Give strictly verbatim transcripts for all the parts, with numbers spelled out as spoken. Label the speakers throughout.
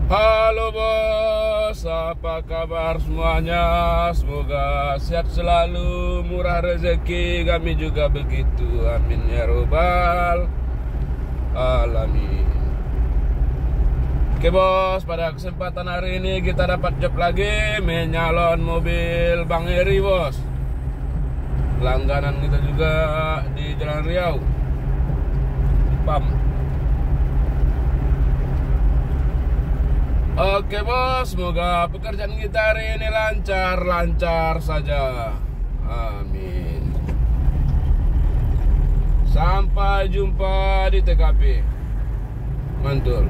Speaker 1: Halo bos, apa kabar semuanya? Semoga sehat selalu, murah rezeki, kami juga begitu. Amin ya robbal alamin. Oke bos, pada kesempatan hari ini kita dapat job lagi, menyalon mobil Bang Heri bos. Langganan kita juga di Jalan Riau, di P A M. Oke bos, semoga pekerjaan kita hari ini lancar-lancar saja. Amin. Sampai jumpa di T K P. Mantul.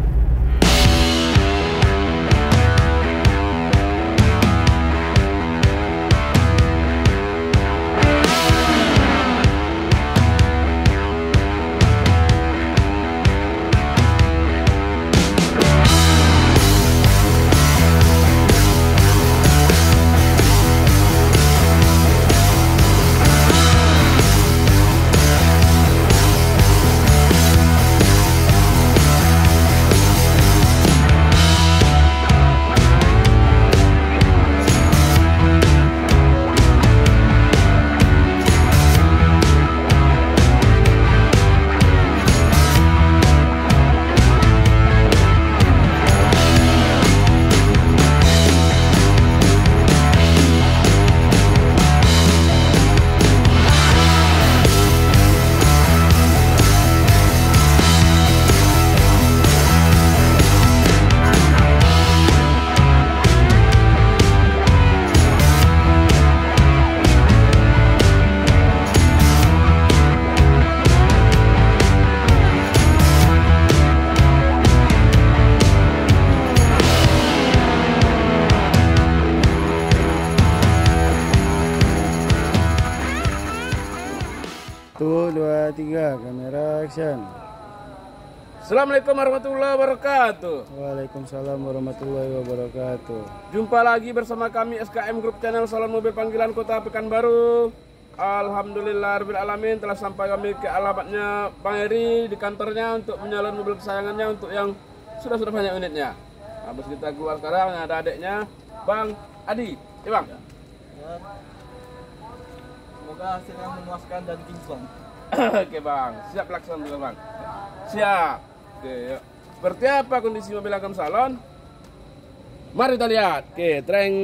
Speaker 2: Satu, dua, tiga, kamera action.
Speaker 1: Assalamualaikum warahmatullahi wabarakatuh.
Speaker 2: Waalaikumsalam warahmatullahi wabarakatuh.
Speaker 1: Jumpa lagi bersama kami S K M Group Channel Salon Mobil Panggilan Kota Pekanbaru. Alhamdulillahirabbil alamin, telah sampai kami ke alamatnya Bang Heri di kantornya untuk menyalon mobil kesayangannya untuk yang sudah-sudah banyak unitnya. Habis kita keluar sekarang ada adiknya Bang Adi. Ya Bang.
Speaker 3: Ya. Semoga hasilnya memuaskan dan kinclong.
Speaker 1: Oke Bang, siap laksanakan dulu Bang. Siap. Oke, yuk. Seperti apa kondisi mobil Agam Salon? Mari kita lihat. Oke, treng.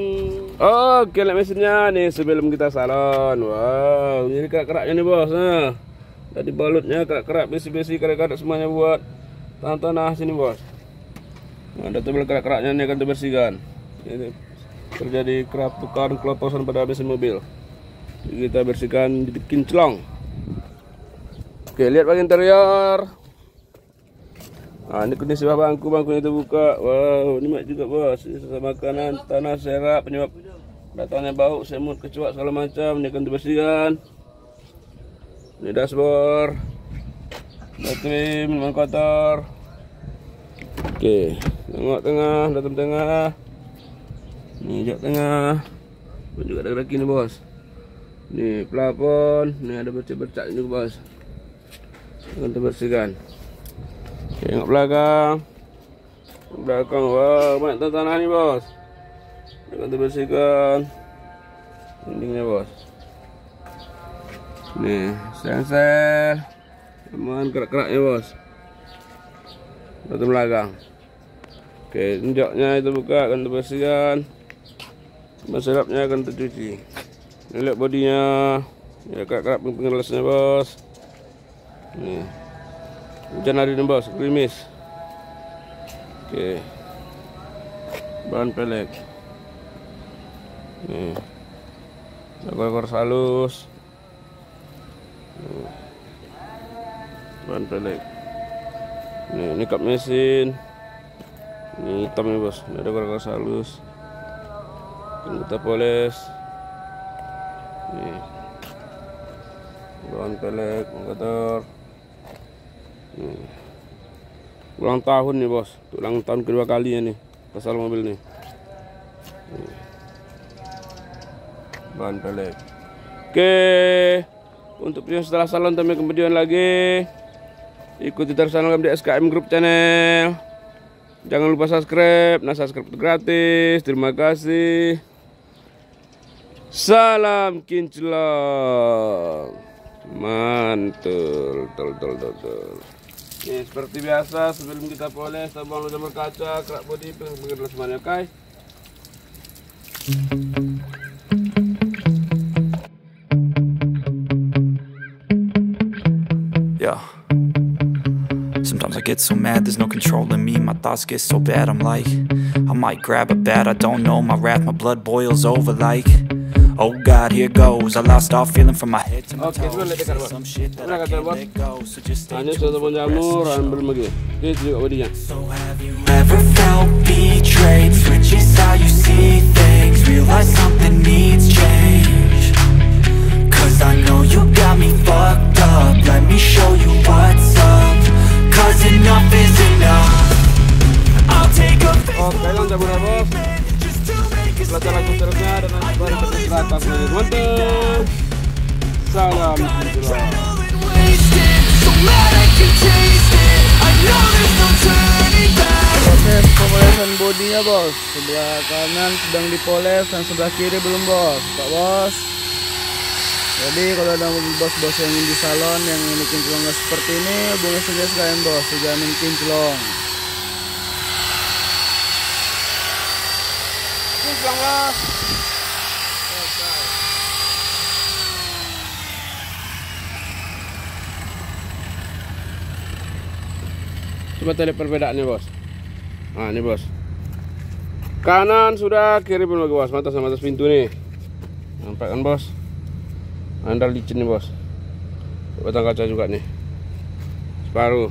Speaker 1: Oke, lihat mesinnya nih sebelum kita salon. Wow, ini kerak-keraknya nih bos. Nah, tadi balutnya kerak-kerak, besi-besi, kerak-kerak semuanya buat tanah-tanah sini bos. Nah, ada tabel kerak-keraknya nih akan dibersihkan. Ini terjadi kerapukan kelotosan pada mesin mobil. Kita bersihkan di kinclong. Oke, lihat bagian interior. Nah, ini kondisi bangku, bangkunya terbuka. Wow, ini mak juga bos. Ini sisa makanan, tanah, serap, penyebab datangnya bau, semut, kecoak, segala macam. Ini akan dibersihkan. Ini dashboard, battery, minuman kotor. Oke, tengok tengah, dalam tengah. Ini jok tengah. Ini juga ada lagi nih bos. Nih plafon, nih ada bercak-bercak juga bos. Akan dibersihkan. Tengok belakang. Belakang, wow, banyak tanah nih bos. Akan dibersihkan. Dindingnya bos. Nih, sensor. Aman kerak-keraknya bos. Batu belakang. Oke, injaknya itu buka, akan dibersihkan. Serapnya akan tercuci. Ini lihat bodinya, ya kerak-kerak pengelasnya bos. Nih, hujan hari ini bos, gerimis. Oke, bahan pelek. Nih, ekor halus. Nih, bahan pelek. Nih, ini kap mesin. Ini hitam nih bos, ini ada ekor halus. Kita poles. Nih, bahan pelek, kotor. Nih, ulang tahun nih bos, ulang tahun kedua kalinya nih pasal mobil nih. Nih, bahan pelek. Oke, untuk yang setelah salon sampai kemudian lagi ikuti terus channel kami di S K M Group Channel. Jangan lupa subscribe. Nah, subscribe itu gratis. Terima kasih. Salam kinclong. Mantul, tol tol tol tol. Oke, seperti biasa sebelum kita poles, kita buang jamur kaca, kerak bodi, pengen semuanya, oke?
Speaker 4: Yeah. Sometimes I get so mad, there's no controlling me. My thoughts get so bad, I'm like, I might grab a bat, I don't know. My wrath, my blood boils over like, oh God, here goes. I lost all feeling from my head to my
Speaker 1: Oke,
Speaker 4: toes.
Speaker 1: dekat, bos.
Speaker 4: Some shit that
Speaker 1: Mana
Speaker 4: I
Speaker 1: kata,
Speaker 4: can't
Speaker 1: bos?
Speaker 4: let go. So just stay
Speaker 1: Hanya
Speaker 4: true
Speaker 1: sudah
Speaker 4: to the
Speaker 1: jamur,
Speaker 4: rest.
Speaker 1: ambil lagi. Oke, juga bodinya.
Speaker 4: So have you ever felt betrayed? Switches how you see things. Realize something needs change. Cause I know you got me fucked up. Let me show you what's up. Cause enough is enough. I'll take a
Speaker 1: Oh, pegang jamurnya, bos. Belajar lagu seterusnya dan nanti baru kita teratas lagi. Mantap. Salam kinclong.
Speaker 2: Proses pemolesan bodinya bos. Sebelah kanan sedang dipoles dan sebelah kiri belum bos. Pak bos. Jadi kalau ada bos-bos yang ingin di salon yang ini kinclongnya seperti ini, hubungi saja sekalian bos. Dijamin kinclong.
Speaker 1: Kinclong, bos. Coba kita lihat perbedaannya, bos. Nah, ini bos. Kanan sudah, kiri belum lagi, bos. Matas sama atas pintu nih. Nampak kan, bos? Andal licin nih, bos. Batang kaca juga nih. Separuh.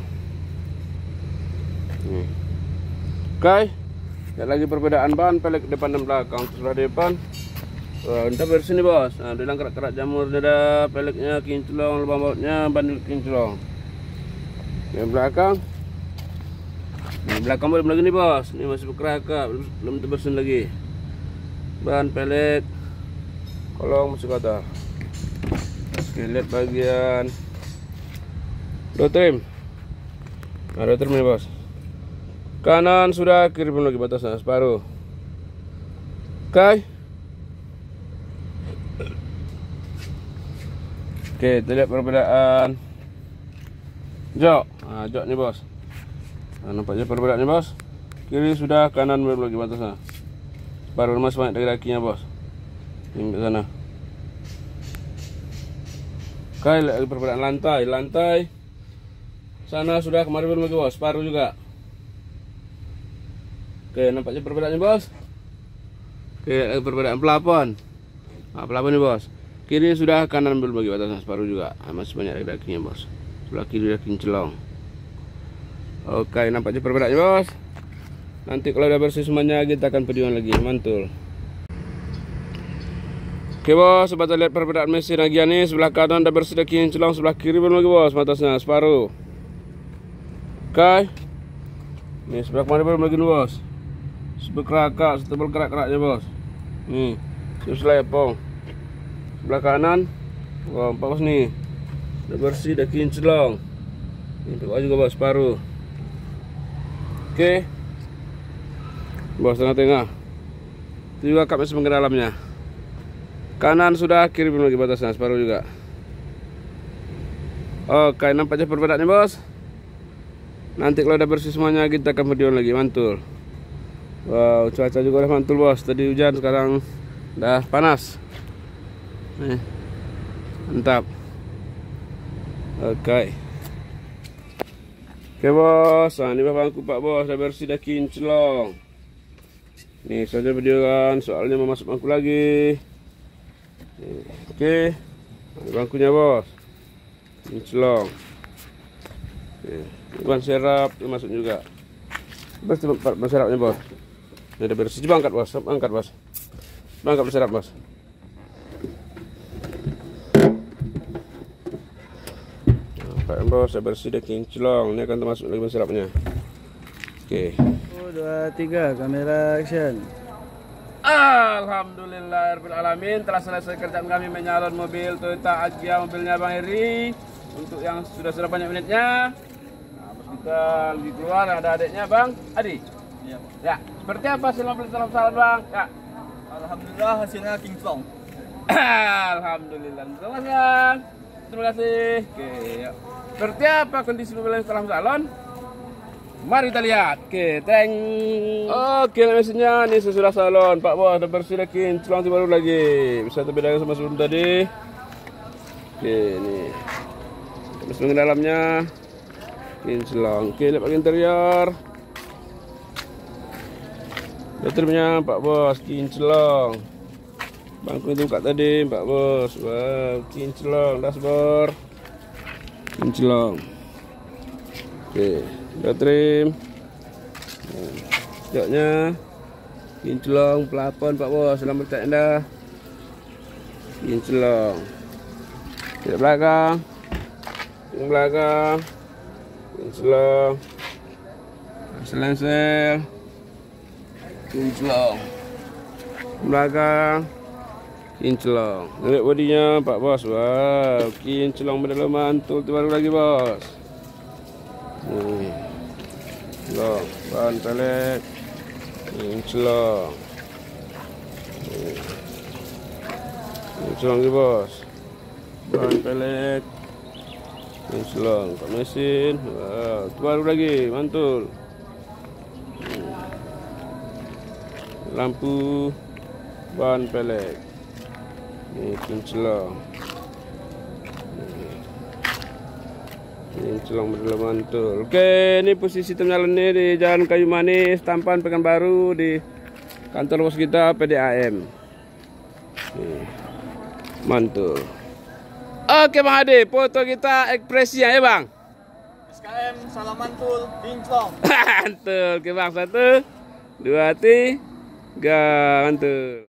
Speaker 1: Nih. Oke. Lihat lagi perbedaan ban pelek depan dan belakang. Sudah depan. Wah, kita bersih nih, bos. Nah, bilang kerak-kerak jamur ada peleknya kinclong, lubang bautnya bandil kinclong. Yang belakang. Di belakang belum lagi nih, bos. Ini masih berkerak, belum, belum terbersin lagi. Ban pelek kolong masih kotor. Oke, lihat bagian door trim. Nah, door trim nih, bos. Kanan sudah, kiri belum lagi, batasnya separuh. Oke. Oke, kita lihat perbedaan jok. Nah, jok nih, bos. Nah, nampaknya perbedaannya, bos. Kiri sudah, kanan belum lagi batasnya. Baru mas banyak dari kakinya, bos. Ini ke sana. Oke, lihat perbedaan lantai. Lantai sana sudah, kemarin belum lagi, bos. Paruh juga. Oke, nampaknya perbedaannya, bos. Oke, lihat perbedaan pelapon. Nah, pelapon nih, bos. Kiri sudah, kanan belum lagi batasnya. Paruh juga. Nah, masih banyak dari kakinya, bos. Sebelah kiri udah kinclong. Oke, nampaknya perbedaannya, bos. Nanti kalau udah bersih semuanya kita akan videoan lagi. Mantul. Oke, bos, sobat, lihat perbedaan mesin lagi nih. Sebelah kanan udah bersih, udah kinclong. Sebelah kiri belum lagi, bos. Batasnya separuh. Oke. Nih, sebelah kemarin belum lagi nih, bos. Sebelah kerak, setebal kerak-keraknya, bos. Nih, selepong. Sebelah kanan, wah, bos nih. Udah bersih, udah kinclong. Ini juga, bos, separuh. Oke, bos, tengah-tengah. Itu juga kap mesin dalamnya. Kanan sudah, kiri belum lagi batasnya, separuh juga. Oke, nampaknya perbedaannya, bos. Nanti kalau udah bersih semuanya kita akan video lagi. Mantul. Wow, cuaca juga udah mantul, bos. Tadi hujan, sekarang udah panas. Nih, mantap. Oke. Oke, bos, nah, ini bangku pak bos, udah bersih, udah kinclong. Nih saja video kan, soalnya mau masuk bangku lagi. Nih, oke, nah, bangkunya, bos, kinclong. Oke, ban serap masuk juga. Bersih ban serapnya, bos. Ini udah bersih, coba angkat, bos, angkat, bos. Coba angkat ban serap, bos. Pak bos, saya bersih, udah kinclong. Ini akan termasuk lagi ban serapnya. Oke.
Speaker 2: satu, dua, tiga, kamera action.
Speaker 1: Alhamdulillahirabbil alamin, telah selesai kerjaan kami menyalon mobil Toyota Agya, mobilnya Bang Heri. Untuk yang sudah sudah banyak menitnya. Nah, bos kita lagi keluar, ada adiknya, Bang Adi.
Speaker 3: Iya, Bang.
Speaker 1: Ya, seperti apa hasil mobil dalam salon bang? Ya.
Speaker 3: Alhamdulillah hasilnya kinclong.
Speaker 1: Alhamdulillah. Terima kasih bang. Terima kasih. Oke, ya. Seperti apa kondisi mobil dalam salon? Mari kita lihat. Oke, teng. Oke, mesinnya ini sesudah salon. Pak Bos, udah bersih lagi, kinclong baru lagi. Bisa terbedakan sama sebelum tadi. Oke, ini. Mesin dalamnya kinclong. Oke, lihat bagian interior. Baterainya Pak Bos, kinclong. Bangku itu buka tadi Pak Bos. Wow, kinclong. Dashboard kinclong. Oke, baterai. Joknya kinclong. Pelapon Pak Bos, lampu tenda kinclong. Di belakang, di belakang kinclong. Selengsel kinclong. Belakang kinclong. Lihat bodinya Pak Bos. Wow, kinclong bedalam mantul baru lagi Bos. Nih. Kinclong, ban pelek. Kinclong. Nih. Kinclong lagi Bos. Ban pelek. Kinclong, pak mesin. Wow, baru lagi mantul. Lampu, ban pelek, ini kinclong, kinclong berdalam mantul. Oke, ini posisi terminal ini di Jalan Kayu Manis, Tampan Pekanbaru, di kantor bos kita P D A M. Nih, mantul. Oke Bang Ade, foto kita ekspresinya ya Bang.
Speaker 3: S K M salam mantul kinclong.
Speaker 1: Mantul, oke Bang, satu, dua, tiga. Gak, mantul.